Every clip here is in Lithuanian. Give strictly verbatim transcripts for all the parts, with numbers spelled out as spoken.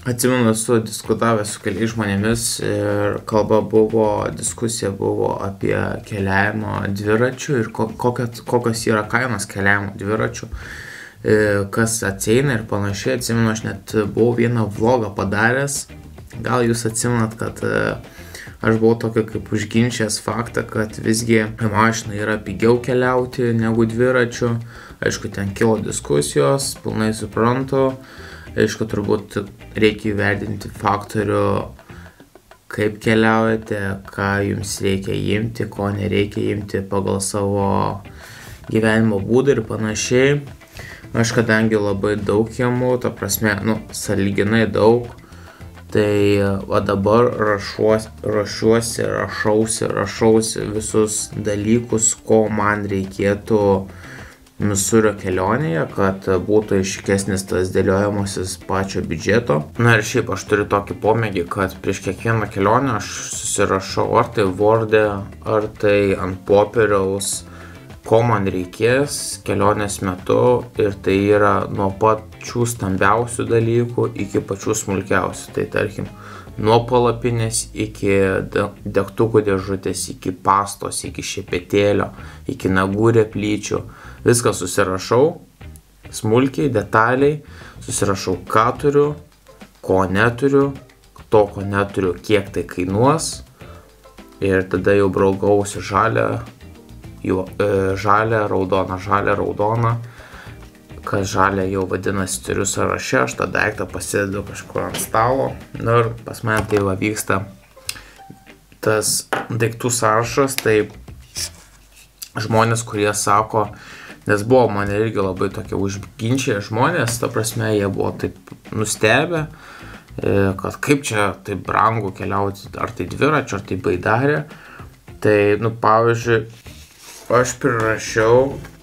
Atsimenu, esu diskutavęs su keliais žmonėmis ir kalba buvo, diskusija buvo apie keliavimo dviračių ir kokios, kokios yra kainos keliavimo dviračių, kas ateina ir panašiai. Atsimenu, aš net buvau vieną vlogą padaręs, gal jūs atsimenat, kad aš buvau tokio kaip užginčęs faktą, kad visgi mašina yra pigiau keliauti negu dviračių. Aišku, ten kilo diskusijos, pilnai suprantu. Aišku, turbūt reikia įvertinti faktorių, kaip keliaujate, ką jums reikia imti, ko nereikia imti pagal savo gyvenimo būdą ir panašiai. Aš kadangi labai daug imu, ta prasme, nu, sąlyginai daug, tai va dabar rašuosi, rašuosi, rašausi, rašausi visus dalykus, ko man reikėtų Misurio kelionėje, kad būtų aiškesnis tas dėliojimasis pačio biudžeto. Na ir šiaip aš turiu tokį pomėgį, kad prieš kiekvieną kelionę aš susirašau ar tai Word'e, ar tai ant popieriaus, ko man reikės kelionės metu, ir tai yra nuo pačių stambiausių dalykų iki pačių smulkiausių. Tai tarkim, nuo palapinės iki degtukų dėžutės, iki pastos, iki šepetėlio, iki nagų replyčių. Viską susirašau, smulkiai, detaliai, susirašau, ką turiu, ko neturiu, to, ko neturiu, kiek tai kainuos, ir tada jau braukausi žalią, žalią, raudoną, žalią, raudoną, kas žalią jau vadinasi turiu sąraše, aš tą daiktą pasidedu kažkur ant stalo, ir pas mane tai va vyksta tas daiktų sąrašas. Tai žmonės, kurie sako, nes buvo mane irgi labai tokie užginčiai žmonės, ta prasme, jie buvo taip nustebę, kad kaip čia taip brangu keliauti, ar tai dviračiu, ar tai baidarė. Tai, nu, pavyzdžiui, aš prirašiau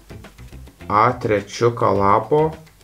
A trys lapo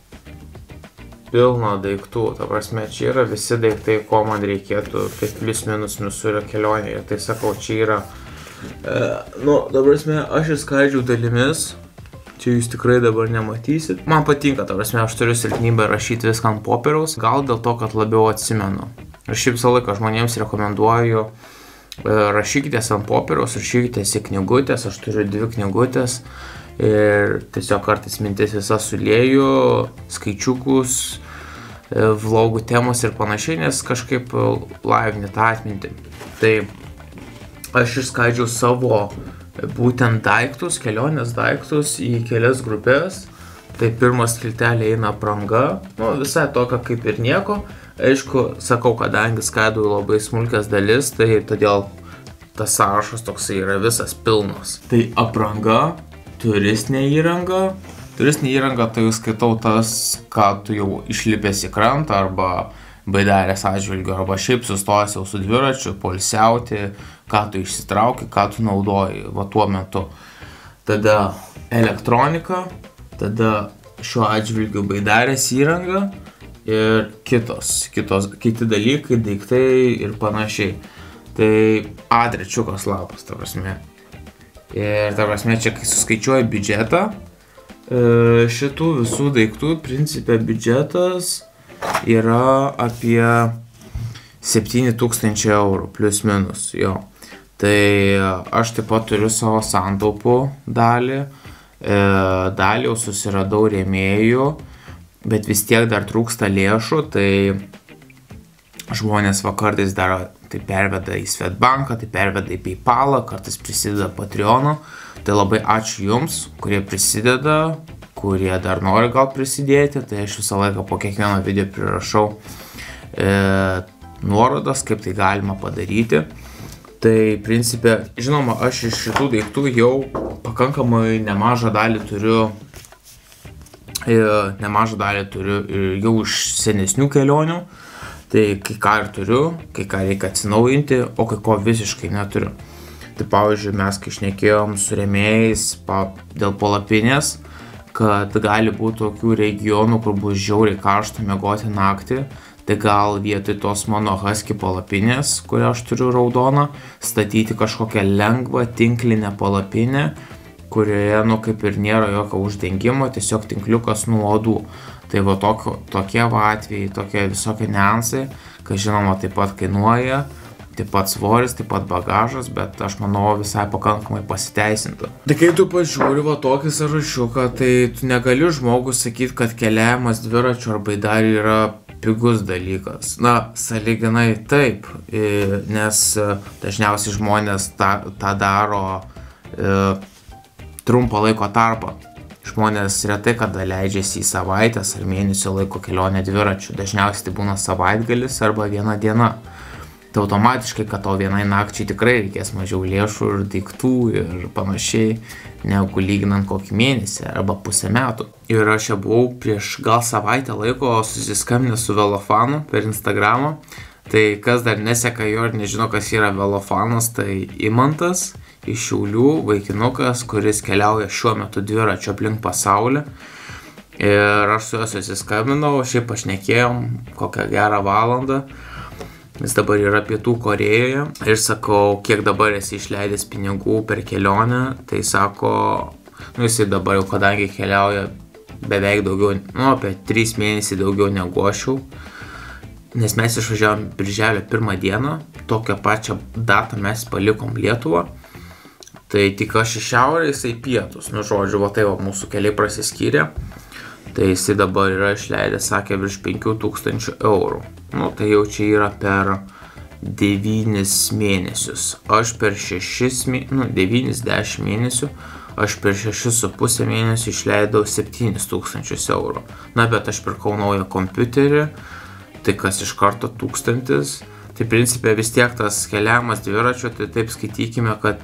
pilno daiktų, ta prasme, čia yra visi daiktai, ko man reikėtų, kaip plius minus Misurio kelionėje. Tai sakau, čia yra, e, nu, ta prasme, aš išskaidžiau dalimis. Čia jūs tikrai dabar nematysit. Man patinka, ta prasme, aš turiu silpnybę rašyti viską ant popieriaus, gal dėl to, kad labiau atsimenu. Aš šiaip visą laiką žmonėms rekomenduoju, rašykitės ant popieriaus, rašykitės į knygutės, aš turiu dvi knygutės ir tiesiog kartais mintis visą sulieju, skaičiukus, vlogų temos ir panašiai, nes kažkaip laivini tą atmintį. Tai aš išskaidžiau savo būtent daiktus, kelionės daiktus į kelias grupės. Tai pirmas skiltelė eina apranga, nu, visai tokia kaip ir nieko. Aišku, sakau, kadangi skaidau labai smulkias dalis, tai todėl tas sąrašas toksai yra visas pilnas. Tai apranga, turistinė įranga. Turistinė įranga, tai skaitau tas, ką tu jau išlipęs į krantą arba baidarės atžvilgiu, arba šiaip sustojęs jau su dviračiu, poilsiauti, ką tu išsitrauki, ką tu naudoji va tuo metu. Tada elektronika, tada šiuo atžvilgiu baidarės įranga ir kitos, kitos, kiti dalykai, daiktai ir panašiai. Tai A trys lapas, ta prasme. Ir ta prasme, čia kai suskaičiuoji biudžetą, šitų visų daiktų, principe biudžetas yra apie septyni tūkstančiai eurų, plius minus, jo. Tai aš taip pat turiu savo santaupų dalį, dalį jau susiradau rėmėjų, bet vis tiek dar trūksta lėšų, tai žmonės va kartais dar tai perveda į Svetbanką, tai perveda į PayPalą, kartais prisideda Patreonu. Tai labai ačiū jums, kurie prisideda, kurie dar nori gal prisidėti, tai aš visą laiką po kiekvieno video prirašau e, nuorodas, kaip tai galima padaryti. Tai principe, žinoma, aš iš šitų daiktų jau pakankamai nemažą dalį turiu, e, nemažą dalį turiu jau iš senesnių kelionių. Tai kai ką ir turiu, kai ką reikia atsinaujinti, o kai ko visiškai neturiu. Tai pavyzdžiui, mes kai šnekėjom su rėmėjais pa, dėl palapinės, kad gali būti tokių regionų, kur bus žiauriai karšta miegoti naktį, tai gal vietoj tos mano husky palapinės, kurią aš turiu raudoną, statyti kažkokią lengvą tinklinę palapinę, kurioje, nu, kaip ir nėra jokio uždengimo, tiesiog tinkliukas nuo uodų. Tai va tokio, tokie va atvejai, tokie visokie niuansai, kas žinoma taip pat kainuoja, taip pat svoris, taip pat bagažas, bet aš manau visai pakankamai pasiteisintų. Tai kai tu pažiūri va tokį sąrašiuką, tai tu negali žmogus sakyti, kad keliavimas dviračiu ar baidariu yra pigus dalykas. Na, sąlyginai taip, nes dažniausiai žmonės tą, tą daro e, trumpą laiko tarpą. Žmonės retai kada leidžiasi į savaitės ar mėnesio laiko kelionę dviračiu. Dažniausiai tai būna savaitgalis arba viena diena. Tai automatiškai, kad to vienai nakčiai tikrai reikės mažiau lėšų ir daiktų ir panašiai, negu lyginant kokį mėnesį arba pusę metų. Ir aš čia buvau prieš gal savaitę laiko susiskambinęs su Velofanu per Instagramą. Tai kas dar neseka jo ir nežino, kas yra Velofanas, tai Imantas iš Šiaulių, vaikinukas, kuris keliauja šiuo metu dviračiu aplink pasaulį. Ir aš su juo susiskambinau, šiaip pašnekėjom kokią gerą valandą. Jis dabar yra Pietų Korėjoje ir sakau, kiek dabar esi išleidęs pinigų per kelionę, tai sako, nu jisai dabar jau kadangi keliauja beveik daugiau, nu apie trys mėnesiai daugiau negu aš jau, nes mes išvažiavom birželio pirmą dieną, tokią pačią datą mes palikom Lietuvą, tai tik aš į šiaurę, jisai pietus, nu žodžiu, va tai va mūsų keliai prasiskyrė. Tai jisai dabar yra išleidęs, sakė, virš penkių tūkstančių eurų. Nu, tai jau čia yra per devynis mėnesius. Aš per šešis, nu, devynis, dešimt mėnesių, aš per šešis su pusę mėnesių išleidau septynis tūkstančius eurų. Na, bet aš pirkau naują kompiuterį, tai kas iš karto tūkstantis. Tai principė vis tiek tas keliavimas dviračiu, tai taip skaitykime, kad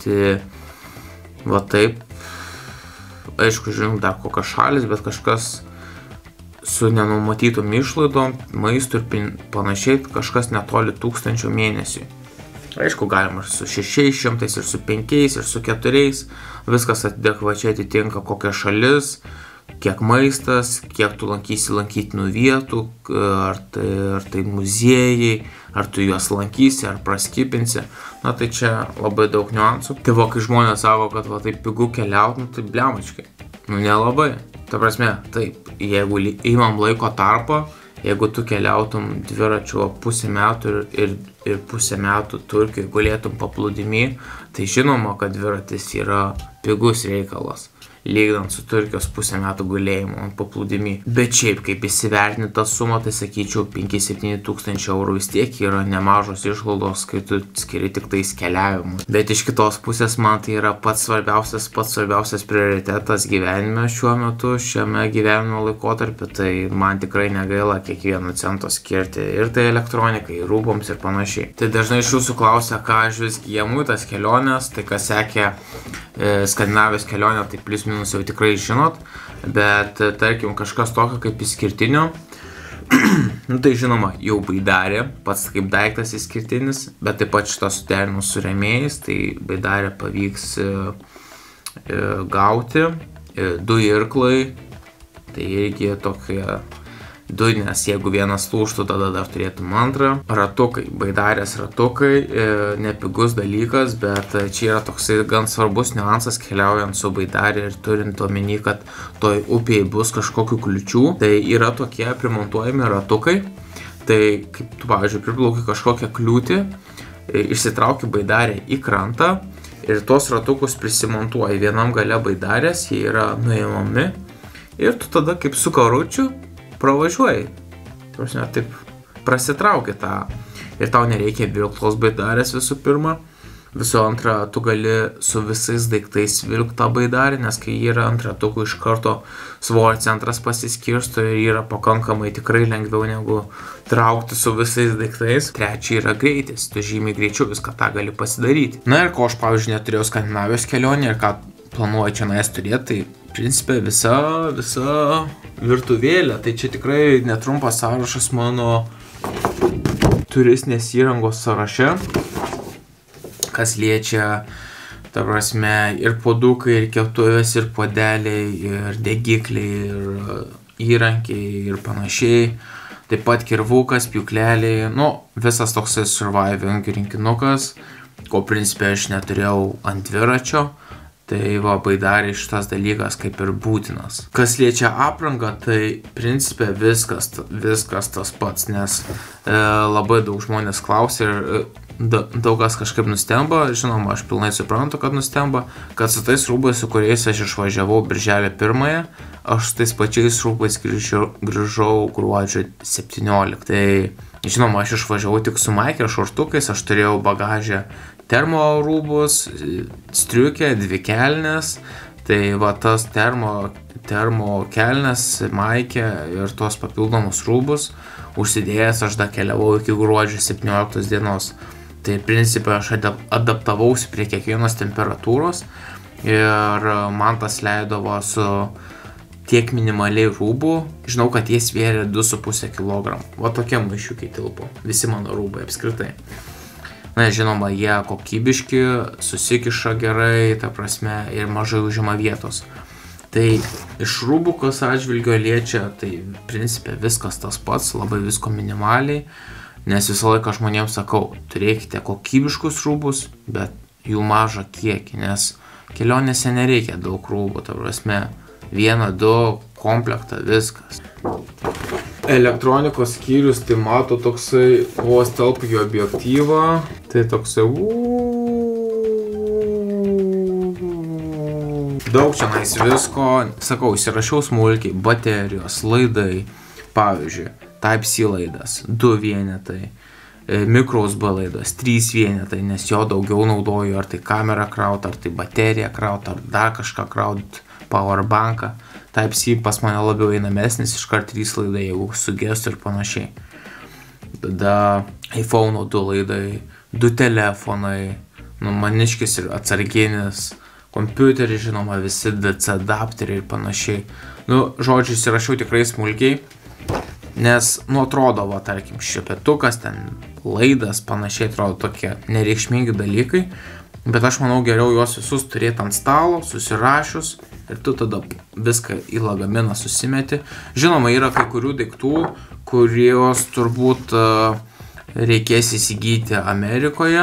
va taip, aišku, žinom dar kokios šalis, bet kažkas su nenumatytom išlaidom, maistu ir panašiai, kažkas netoli tūkstančio mėnesiui. Aišku, galima ir su šešiais šimtais, ir su penkiais, ir su keturiais. Viskas adekvačiai atitinka kokia šalis, kiek maistas, kiek tu lankysi lankytinų vietų, ar tai, ar tai muziejai, ar tu juos lankysi, ar praskipinsi. Na tai čia labai daug niuansų. Tai va, kai žmonės sako, kad va taip pigu keliaut, nu tai blemačkai. Nu nelabai. Ta prasme, taip, jeigu įmam laiko tarpą, jeigu tu keliautum dviračiu pusę metų ir, ir, ir pusę metų Turkijoje gulėtum paplūdimy, tai žinoma, kad dviratis yra pigus reikalas, lyginant su Turkijos pusę metų gulėjimu ant paplūdimy. Bet šiaip, kaip įsivertinti tą sumą, tai sakyčiau, penki septyni tūkstančiai eurų vis tiek yra nemažos išlaidos, kai tu skiri tik tais keliavimui. Bet iš kitos pusės man tai yra pats svarbiausias, pats svarbiausias prioritetas gyvenime šiuo metu, šiame gyvenimo laikotarpiu, tai man tikrai negaila kiekvieno cento skirti ir tai elektronikai, rūbams ir panašiai. Tai dažnai iš jūsų klausia, ką aš visgi imu tas keliones, tai kas sekė e, Skandinavijos kelionę, tai plius minus jau tikrai žinot, bet tarkim kažkas tokio kaip išskirtinio, nu tai žinoma jau baidarė, pats kaip daiktas išskirtinis, bet taip pat šitą suderinu su rėmėjais, tai baidarė pavyks e, e, gauti, e, du irklai, tai irgi tokie du, nes jeigu vienas lūžtų, tada dar turėtum antrą. Ratukai, baidarės ratukai, e, nepigus dalykas, bet čia yra toksai gan svarbus niuansas keliaujant su baidarė ir turint omeny, kad toj upėje bus kažkokių kliučių. Tai yra tokie primontuojami ratukai, tai kaip tu, pavyzdžiui, priplauki kažkokią kliūtį, e, išsitrauki baidarę į krantą ir tuos ratukus prisimontuoji vienam gale baidarės, jie yra nuimami ir tu tada kaip su karučiu pravažiuoji, prasme, taip prasitrauki tą ir tau nereikia vilktos baidarės visų pirma, visų antra, tu gali su visais daiktais vilkti tą baidarį, nes kai yra ant ratukų iš karto svorio centras pasiskirsto ir yra pakankamai tikrai lengviau negu traukti su visais daiktais. Trečia yra greitis, tu žymiai greičiau viską tą gali pasidaryti. Na ir ko aš, pavyzdžiui, neturėjau Skandinavijos kelionę ir ką planuoju čia nais turėti, tai principė visa, visa virtuvėlė, tai čia tikrai netrumpas sąrašas mano turistinės įrangos sąraše, kas liečia, ta prasme, ir puodukai, ir keptuvės, ir puodeliai, ir degikliai, ir įrankiai, ir panašiai. Taip pat kirvukas, pjūkleliai, nu, visas toksai surviving rinkinukas, ko principė aš neturėjau ant dviračio. Tai va, baidariai šitas dalykas kaip ir būtinas. Kas liečia aprangą, tai principė viskas, viskas tas pats, nes e, labai daug žmonės klausia ir e, daugas kažkaip nustemba, žinoma, aš pilnai suprantu, kad nustemba, kad su tais rūbais, su kuriais aš išvažiavau birželio pirmąją, aš su tais pačiais rūbais grįžau, grįžau gruodžio septynioliktą. Tai žinoma, aš išvažiavau tik su maike ir šortukais, aš turėjau bagažę termo rūbus, striukę, dvi kelnes, tai va tas termo, termo kelnes, maikė ir tos papildomus rūbus užsidėjęs aš dar keliavau iki gruodžio septynioliktos dienos. Tai principė aš adaptavausi prie kiekvienos temperatūros ir man tas leido va su tiek minimaliai rūbų, žinau, kad jie svėrė du su puse kilogramų. Va tokie maišiukai tilpo, visi mano rūbai apskritai. Na, žinoma, jie kokybiški, susikiša gerai, ta prasme, ir mažai užima vietos. Tai iš rūbų, kas atžvilgio liečia, tai principė viskas tas pats, labai visko minimaliai, nes visą laiką žmonėms sakau, turėkite kokybiškus rūbus, bet jų mažą kiekį, nes kelionėse nereikia daug rūbų, ta prasme, vieną, du, komplektą, viskas. Elektronikos skyrius, tai mato toksai, vos telpa į objektyvą, tai toksai daug čia nais visko, sakau, įsirašiau smulkiai, baterijos, laidai, pavyzdžiui, Type-C laidas, du vienetai, micro U S B laidas, trys vienetai, nes jo daugiau naudoju, ar tai kamerą kraut, ar tai bateriją kraut, ar dar kažką kraut, powerbanką. Type-C pas mane labiau einamesnis, iškart trys laidai, jeigu sugestų ir panašiai. Tada iPhone du laidai, du telefonai, nu, maniškis ir atsarginis, kompiuteriai, žinoma, visi D C adapteriai ir panašiai. Nu, žodžiu, įsirašiau tikrai smulkiai, nes, nu, atrodo, va, tarkim, šepetukas, ten laidas, panašiai atrodo tokie nereikšmingi dalykai, bet aš manau geriau juos visus turėti ant stalo, susirašius, ir tu tada viską į lagaminą susimeti. Žinoma, yra kai kurių daiktų, kurios turbūt reikės įsigyti Amerikoje,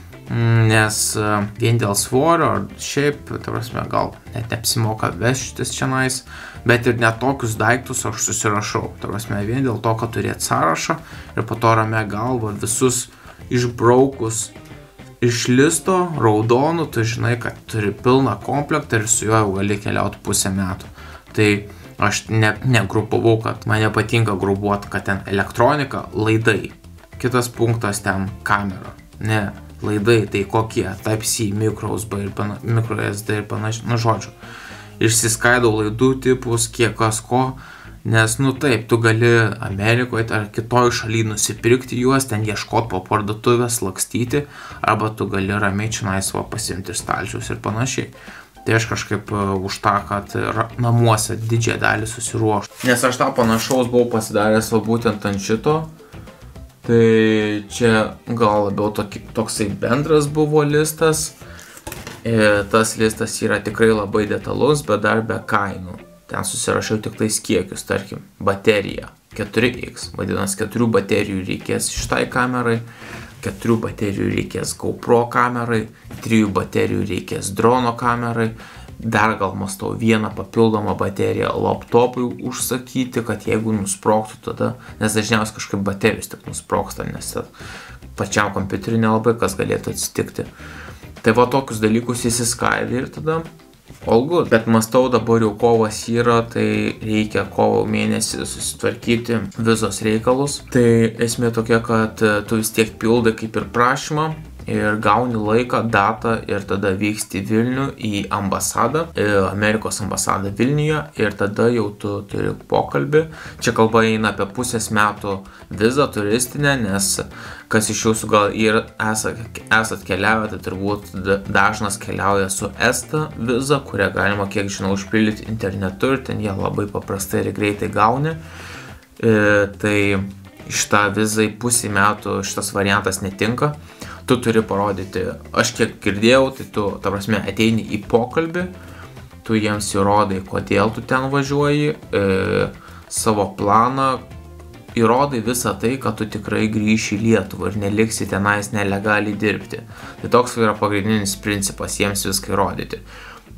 nes vien dėl svorio, ar šiaip, ta prasme, gal net neapsimoka vežtis čionais, bet ir net tokius daiktus aš susirašau. Ta prasme, vien dėl to, kad turėt sąrašą ir po to ramia galva visus išbraukus iš listo raudonų, tu žinai, kad turi pilną komplektą ir su juo jau gali keliauti pusę metų. Tai aš ne, negrupavau, kad mane patinka grubuoti, kad ten elektronika, laidai. Kitas punktas ten kamera. Ne, laidai, tai kokie? Type-C, micro U S B ir panašiai, micro S D ir panašiai, nu žodžiu. Išsiskaidau laidų tipus, kiek kas ko, nes, nu taip, tu gali Amerikoje ar kitoj šaly nusipirkti juos, ten ieškot po parduotuvės, lakstyti, arba tu gali ramiai čionais va pasimti iš stalčiaus ir panašiai. Tai aš kažkaip uh, už tą, kad namuose didžiąją dalį susiruoštų. Nes aš tą panašaus buvau pasidaręs va būtent ant šito. Tai čia gal labiau toki, toksai bendras buvo listas. E, tas listas yra tikrai labai detalus, bet dar be kainų. Ten susirašiau tik tais kiekius, tarkim, baterija keturi X, vadinasi, keturių baterijų reikės šitai kamerai, keturių baterijų reikės GoPro kamerai, trijų baterijų reikės drono kamerai, dar gal mąstau vieną papildomą bateriją laptopui užsakyti, kad jeigu nusprogtų tada, nes dažniausiai kažkaip baterijos tik nusprogsta, nes pačiam kompiuteriu nelabai kas galėtų atsitikti. Tai va tokius dalykus įsiskaidė ir tada all good. Bet mąstau dabar jau kovas yra, tai reikia kovo mėnesį susitvarkyti vizos reikalus. Tai esmė tokia, kad tu vis tiek pildai kaip ir prašymą ir gauni laiką, datą ir tada vyksti Vilnių į ambasadą, Amerikos ambasadą Vilniuje ir tada jau tu turi pokalbį. Čia kalba eina apie pusės metų vizą turistinę, nes kas iš jūsų gal ir esat, esat keliavę, tai turbūt dažnas keliauja su ESTA viza, kurią galima, kiek žinau, užpildyti internetu ir ten jie labai paprastai ir greitai gauni. E, tai šitą vizai pusį metų šitas variantas netinka. Tu turi parodyti, aš kiek girdėjau, tai tu, ta prasme, ateini į pokalbį, tu jiems įrodai, kodėl tu ten važiuoji, e, savo planą, įrodai visą tai, kad tu tikrai grįši į Lietuvą ir neliksi tenais nelegaliai dirbti. Tai toks yra pagrindinis principas jiems viską įrodyti.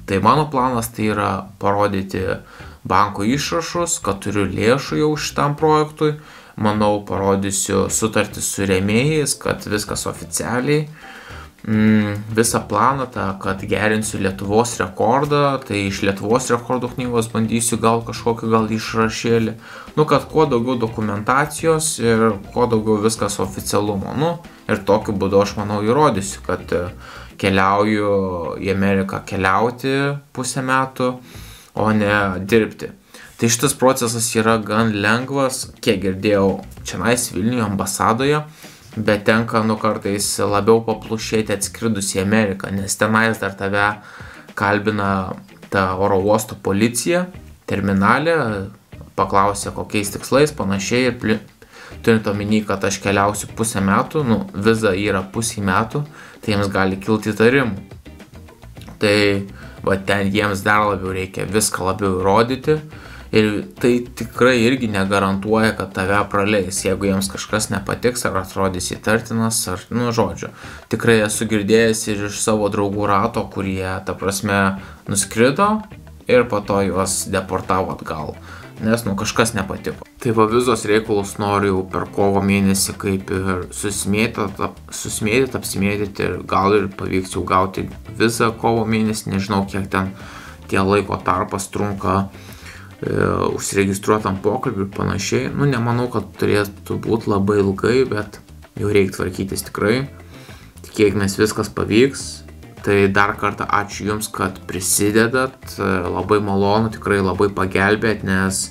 Tai mano planas tai yra parodyti banko išrašus, kad turiu lėšų jau šitam projektui. Manau, parodysiu sutartį su rėmėjais, kad viskas oficialiai. Mm, visą planą, tą, kad gerinsiu Lietuvos rekordą, tai iš Lietuvos rekordų knygos bandysiu gal kažkokį gal išrašėlį. Nu, kad kuo daugiau dokumentacijos ir kuo daugiau viskas oficialumo. Nu, ir tokiu būdu aš manau įrodysiu, kad keliauju į Ameriką keliauti pusę metų, o ne dirbti. Tai šitas procesas yra gan lengvas, kiek girdėjau čianais Vilniuje ambasadoje, bet tenka nu kartais labiau paplušėti atskridus į Ameriką, nes tenais dar tave kalbina ta oro uosto policija, terminalė, paklausia kokiais tikslais, panašiai, ir turint omeny, kad aš keliausiu pusę metų, nu, viza yra pusė metų, tai jiems gali kilti įtarimų. Tai va ten jiems dar labiau reikia viską labiau įrodyti. Ir tai tikrai irgi negarantuoja, kad tave praleis, jeigu jiems kažkas nepatiks, ar atrodys įtartinas, ar, nu, žodžiu. Tikrai esu girdėjęs ir iš savo draugų rato, kurie, ta prasme, nuskrido ir po to juos deportavo atgal, nes, nu, kažkas nepatiko. Tai va vizos reikalus noriu jau per kovo mėnesį kaip ir susimėtyti, apsimėtyti ir gal ir pavyks jau gauti vizą kovo mėnesį, nežinau, kiek ten tie laiko tarpas trunka užsiregistruotam pokalbį ir panašiai. Nu, nemanau, kad turėtų būti labai ilgai, bet jau reikia tvarkytis tikrai. Tikėkimės viskas pavyks. Tai dar kartą ačiū Jums, kad prisidedat. Labai malonu, tikrai labai pagelbėt, nes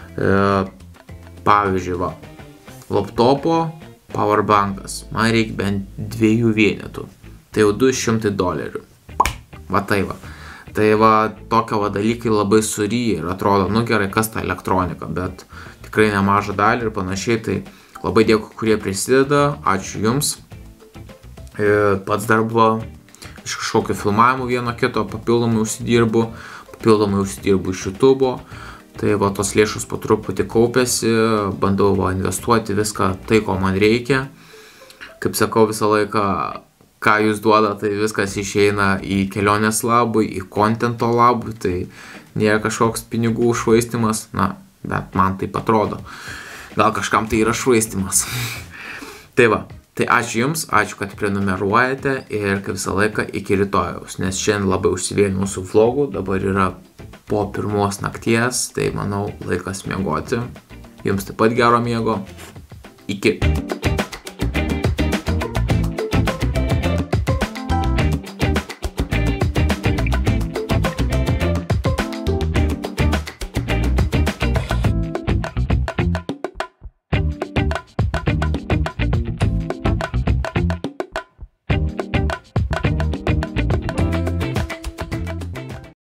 e, pavyzdžiui, va, laptopo powerbankas. Man reikia bent dviejų vienetų. Tai jau du šimtai dolerių. Va tai va. Tai va, tokio va dalykai labai suryja ir atrodo, nu gerai, kas ta elektronika, bet tikrai nemažą dalį ir panašiai, tai labai dėkui, kurie prisideda, ačiū Jums. Ir pats dar buvo iš kažkokio filmavimo vieno kito, papildomai užsidirbu, papildomai užsidirbu iš YouTube'o, tai va, tos lėšos po truputį kaupėsi, bandau va investuoti viską tai, ko man reikia. Kaip sakau visą laiką, ką Jūs duoda, tai viskas išeina į kelionės labui, į kontento labui, tai nėra kažkoks pinigų švaistimas, na, bet man taip atrodo. Gal kažkam tai yra švaistimas. Tai va, tai ačiū Jums, ačiū, kad prenumeruojate ir kaip visą laiką iki rytojaus, nes šiandien labai užsivėliau su vlogu, dabar yra po pirmos nakties, tai manau laikas miegoti. Jums taip pat gero miego. Iki.